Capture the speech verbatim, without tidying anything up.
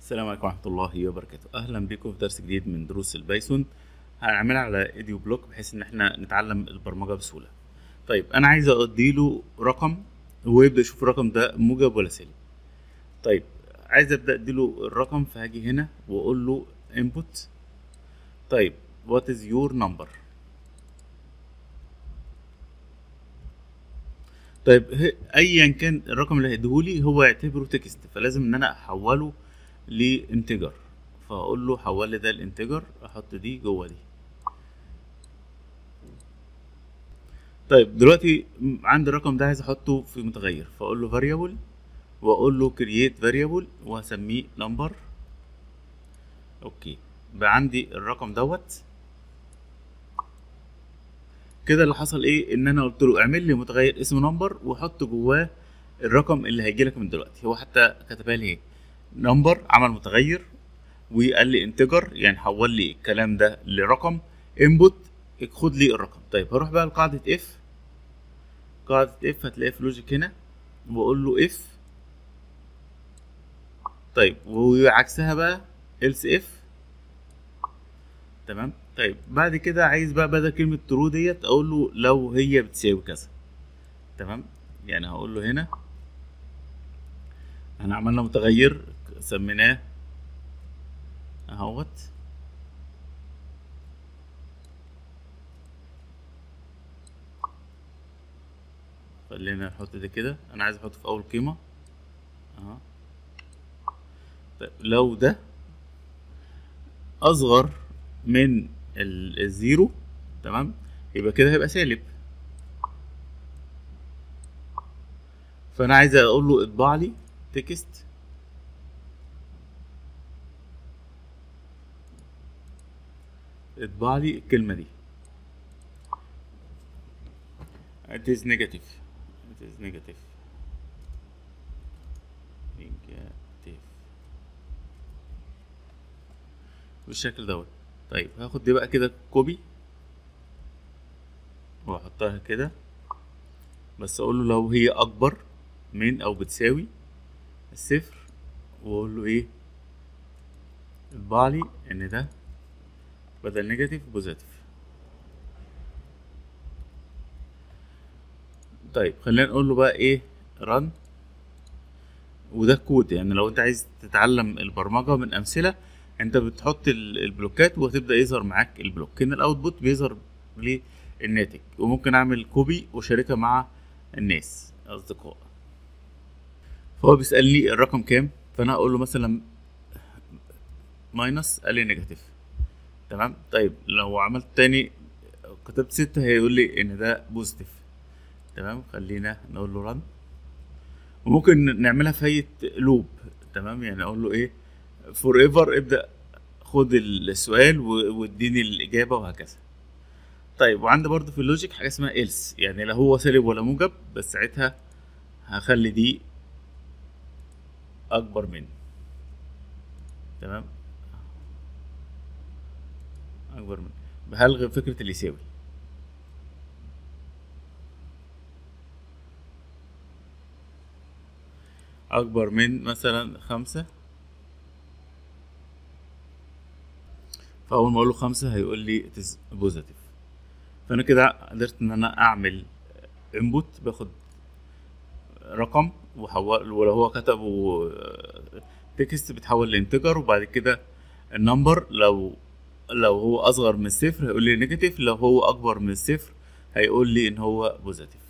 السلام عليكم ورحمة الله وبركاته. أهلا بكم في درس جديد من دروس البايثون. هنعملها على ايديو بلوك بحيث إن احنا نتعلم البرمجة بسهولة. طيب أنا عايز أديله رقم ويبدأ يشوف الرقم ده موجب ولا سالب. طيب عايز أبدأ أديله الرقم، فهاجي هنا وأقول له input. طيب what is your number؟ طيب أيا كان الرقم اللي هيديهولي هو يعتبره تكست، فلازم إن أنا أحوله لانتجر، فاقول له حول لي ده الانتجر، احط دي جوه دي. طيب دلوقتي عندي الرقم ده عايز احطه في متغير، فاقول له variable واقول له create variable وهسميه number. اوكي، بقى عندي الرقم دوت كده. اللي حصل ايه؟ ان انا قلت له اعمل لي متغير اسمه number وحط جواه الرقم اللي هيجي لك من دلوقتي. هو حتى كتبها لي ايه؟ number، عمل متغير وقال لي انتجر، يعني حول لي الكلام ده لرقم. input، خد لي الرقم. طيب هروح بقى لقاعدة اف. قاعدة اف هتلاقيها في لوجيك هنا، واقول له اف. طيب وعكسها بقى else اف. تمام. طيب بعد كده عايز بقى بدل كلمة true ديت اقول له لو هي بتساوي كذا. تمام، يعني هقول له هنا احنا عملنا متغير سميناه اهوت، خلينا نحط ده كده. انا عايز احطه في اول قيمة اهو. طيب لو ده اصغر من الزيرو، تمام، يبقى كده هيبقى سالب. فانا عايز اقول له اطبع لي تكست اطبع لي الكلمة دي it is negative it is negative negative بالشكل دوت. طيب هاخد دي بقى كده كوبي واحطها كده، بس اقول له لو هي اكبر من او بتساوي الصفر، واقول له ايه؟ اطبع لي ان ده بدل نيجاتيف بوزيتيف. طيب خلينا نقول له بقى ايه؟ رن. وده كود، يعني لو انت عايز تتعلم البرمجة من امثلة، انت بتحط البلوكات وهتبدأ يظهر معاك البلوك. هنا الاوتبوت بيظهر للناتج، وممكن اعمل كوبي وشاركها مع الناس اصدقاء. فهو بيسألني الرقم كام، فانا هقول له مثلا ماينس، قال لي نيجاتيف. تمام. طيب لو عملت تاني كتبت ستة هيقول لي ان ده بوزيتيف. تمام، خلينا نقول له رن. وممكن نعملها في هيئة لوب. تمام، يعني اقول له ايه؟ فور ايفر، ابدأ خد السؤال واديني الإجابة وهكذا. طيب وعندي برضو في اللوجيك حاجة اسمها else، يعني لا هو سالب ولا موجب، بس ساعتها هخلي دي أكبر من. تمام، أكبر من، بهلغي فكرة اللي يساوي. أكبر من مثلا خمسة، فأول ما أقول له خمسة هيقول لي it is positive. فأنا كده قدرت إن أنا أعمل input، باخد رقم وحول، ولو هو كتبه تكست بتحول لانتجر، وبعد كده النمبر لو لو هو اصغر من الصفر هيقول لي نيجاتيف، لو هو اكبر من الصفر هيقول لي ان هو بوزيتيف.